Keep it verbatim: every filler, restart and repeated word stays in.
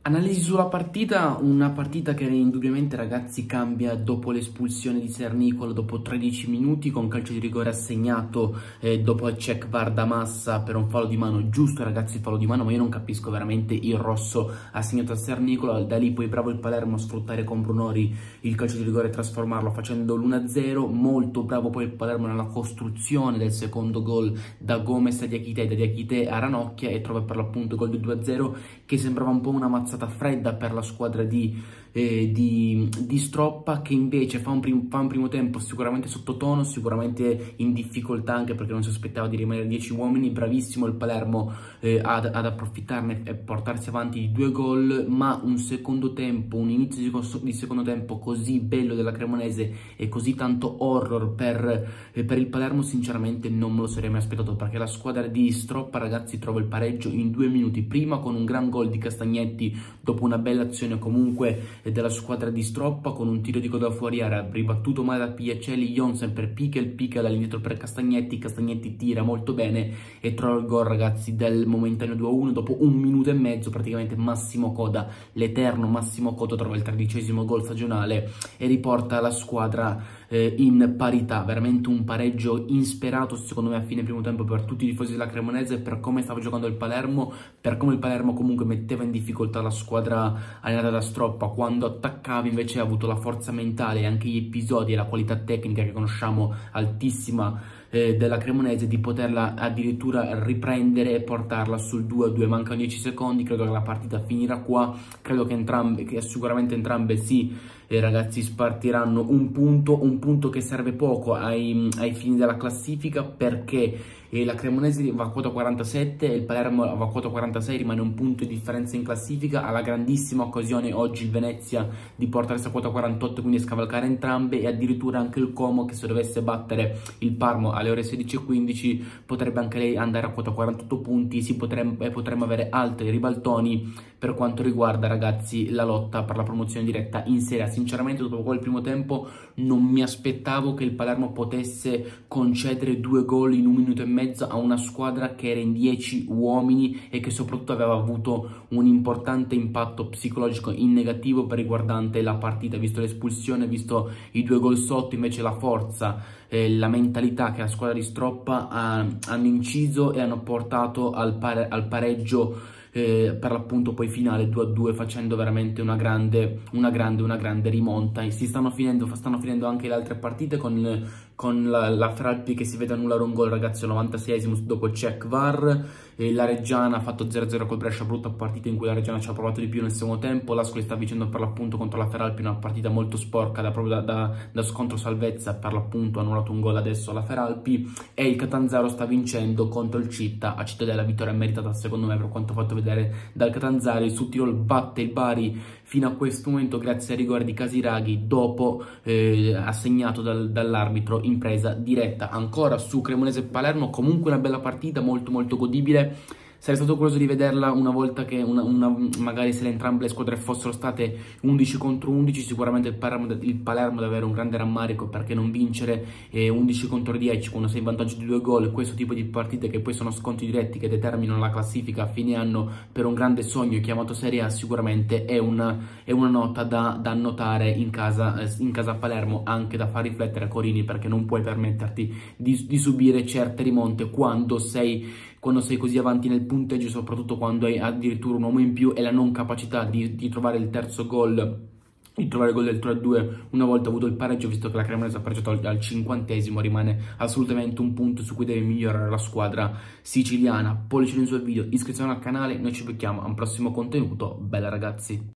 Analisi sulla partita, una partita che indubbiamente ragazzi cambia dopo l'espulsione di Sernicolo dopo tredici minuti con calcio di rigore assegnato eh, dopo il check V A R da Massa per un fallo di mano. Giusto ragazzi, fallo di mano, ma io non capisco veramente il rosso assegnato a Sernicolo. Da lì poi bravo il Palermo a sfruttare con Brunori il calcio di rigore e trasformarlo facendo l'uno a zero. Molto bravo poi il Palermo nella costruzione del secondo gol da Gomez a Diakité, da Diakité a Ranocchia, e trova per l'appunto il gol del due a zero che sembrava un po' una mazzata fredda per la squadra di, eh, di, di Stroppa, che invece fa un, prim fa un primo tempo sicuramente sottotono, sicuramente in difficoltà anche perché non si aspettava di rimanere dieci uomini. Bravissimo il Palermo eh, ad, ad approfittarne e portarsi avanti di due gol, ma un secondo tempo, un inizio di, di secondo tempo così bello della Cremonese e così tanto horror per, eh, per il Palermo sinceramente non me lo sarei mai aspettato, perché la squadra di Stroppa ragazzi trova il pareggio in due minuti, prima con un gran gol di Castagnetti dopo una bella azione comunque della squadra di Stroppa con un tiro di coda fuori area ribattuto male da Piacelli. Jonsen per Pichel, Pichel all'indietro per Castagnetti, Castagnetti tira molto bene e trova il gol ragazzi del momentaneo due a uno dopo un minuto e mezzo praticamente. Massimo Coda, l'eterno Massimo Coda, trova il tredicesimo gol stagionale e riporta la squadra eh, in parità. Veramente un pareggio insperato secondo me a fine primo tempo per tutti i tifosi della Cremonese, per come stava giocando il Palermo, per come il Palermo comunque metteva in difficoltà la squadra allenata da Stroppa. Quando attaccava invece ha avuto la forza mentale e anche gli episodi e la qualità tecnica che conosciamo altissima eh, della Cremonese di poterla addirittura riprendere e portarla sul due a due. Mancano dieci secondi, credo che la partita finirà qua, credo che entrambe, che sicuramente entrambe sì eh, ragazzi spartiranno un punto, un punto che serve poco ai, ai fini della classifica, perché e la Cremonese va a quota quarantasette e il Palermo va a quota quarantasei, rimane un punto di differenza in classifica. Ha la grandissima occasione oggi il Venezia di portarsi a quota quarantotto, quindi scavalcare entrambe, e addirittura anche il Como, che se dovesse battere il Parma alle ore sedici e quindici potrebbe anche lei andare a quota quarantotto punti. Si potremmo, e potremmo avere altri ribaltoni per quanto riguarda ragazzi la lotta per la promozione diretta in Serie A. Sinceramente dopo quel primo tempo non mi aspettavo che il Palermo potesse concedere due gol in un minuto e mezzo a una squadra che era in dieci uomini e che soprattutto aveva avuto un importante impatto psicologico in negativo per riguardante la partita, visto l'espulsione, visto i due gol sotto. Invece la forza, eh, la mentalità che la squadra di Stroppa ha, hanno inciso e hanno portato al, pare al pareggio Eh, per l'appunto poi finale due a due, facendo veramente una grande, una grande, una grande rimonta. E si stanno finendo, stanno finendo anche le altre partite con, con la, la Feralpi che si vede annullare un gol ragazzi al novantaseiesimo dopo il check V A R. E la Reggiana ha fatto zero a zero col Brescia, brutta partita in cui la Reggiana ci ha provato di più nel secondo tempo. L'Ascoli sta vincendo per l'appunto contro la Feralpi, una partita molto sporca da, proprio da, da, da scontro salvezza, per l'appunto ha annullato un gol adesso alla Feralpi. E il Catanzaro sta vincendo contro il Città a Cittadella, vittoria meritata secondo me per quanto fatto vedere dal Catanzaro. Il Sud-Tirol batte il Bari fino a questo momento grazie ai rigori di Casiraghi dopo eh, assegnato dal, dall'arbitro in presa diretta. Ancora su Cremonese Palermo, comunque una bella partita, molto molto godibile. Sarei stato curioso di vederla una volta che una, una, magari se le entrambe le squadre fossero state undici contro undici. Sicuramente il Palermo, il Palermo deve avere un grande rammarico, perché non vincere eh, undici contro dieci quando sei in vantaggio di due gol, questo tipo di partite che poi sono scontri diretti che determinano la classifica a fine anno per un grande sogno chiamato Serie A, sicuramente è una, è una nota da, da annotare in casa, eh, in casa a Palermo, anche da far riflettere Corini, perché non puoi permetterti di, di subire certe rimonte quando sei quando sei così avanti nel punteggio, soprattutto quando hai addirittura un uomo in più, e la non capacità di, di trovare il terzo gol, di trovare il gol del tre a due una volta avuto il pareggio, visto che la Cremonese ha pareggiato al, al cinquantesimo. Rimane assolutamente un punto su cui deve migliorare la squadra siciliana. Pollice in sul video, iscrizione al canale, noi ci becchiamo a un prossimo contenuto. Bella ragazzi!